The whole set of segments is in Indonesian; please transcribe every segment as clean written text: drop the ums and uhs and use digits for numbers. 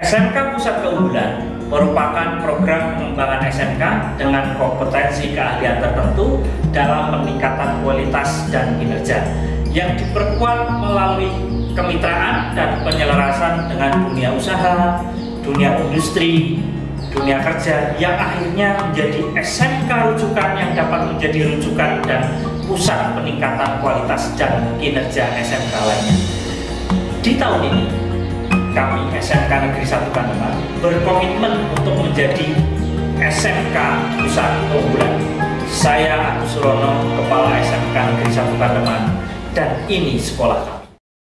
SMK Pusat Keunggulan merupakan program pengembangan SMK dengan kompetensi keahlian tertentu dalam peningkatan kualitas dan kinerja yang diperkuat melalui kemitraan dan penyelarasan dengan dunia usaha, dunia industri, dunia kerja yang akhirnya menjadi SMK rujukan yang dapat menjadi rujukan dan pusat peningkatan kualitas dan kinerja SMK lainnya. Di tahun ini, kami SMK Negeri 1 Kandeman berkomitmen untuk menjadi SMK Pusat Keunggulan. Saya Agus Surono, Kepala SMK Negeri 1 Kandeman, dan ini sekolah kami.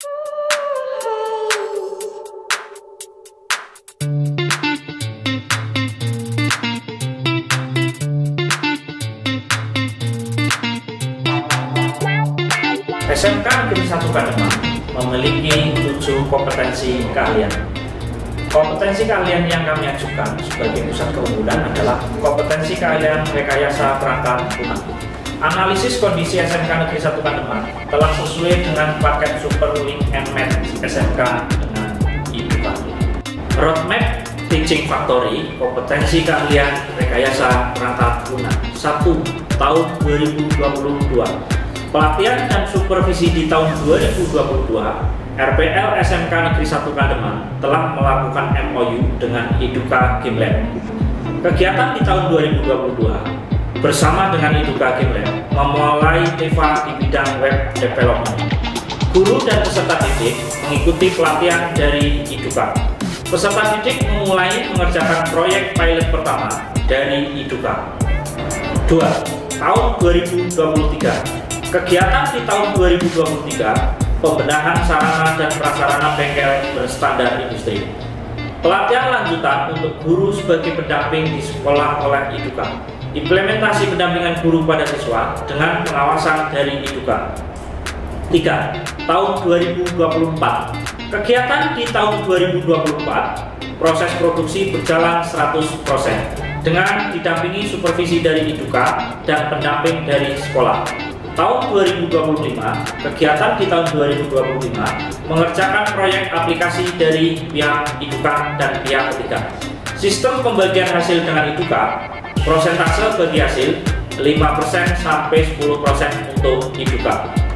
SMK Negeri 1 Kandeman memiliki 7 kompetensi keahlian. Kompetensi keahlian yang kami ajukan sebagai pusat keunggulan adalah kompetensi keahlian rekayasa perangkat lunak. Analisis kondisi SMK Negeri 1 Kandeman telah sesuai dengan paket Super Link and Match SMK dengan IPK. Roadmap Teaching Factory kompetensi keahlian rekayasa perangkat lunak 1 tahun 2022. Pelatihan dan supervisi di tahun 2022, RPL SMK Negeri 1 Kandeman telah melakukan MOU dengan Eduka Game Lab. Kegiatan di tahun 2022 bersama dengan Eduka Game Lab memulai TEVA di bidang web development. Guru dan peserta didik mengikuti pelatihan dari Eduka. Peserta didik memulai mengerjakan proyek pilot pertama dari Eduka. 2. Tahun 2023. Kegiatan di tahun 2023, pembenahan sarana dan prasarana bengkel berstandar industri. Pelatihan lanjutan untuk guru sebagai pendamping di sekolah oleh Eduka. Implementasi pendampingan guru pada siswa dengan pengawasan dari Eduka. 3. Tahun 2024. Kegiatan di tahun 2024, proses produksi berjalan 100% dengan didampingi supervisi dari Eduka dan pendamping dari sekolah. Tahun 2025, kegiatan di tahun 2025 mengerjakan proyek aplikasi dari pihak Eduka dan pihak ketiga. Sistem pembagian hasil dengan Eduka, prosentase bagi hasil 5% sampai 10% untuk Eduka.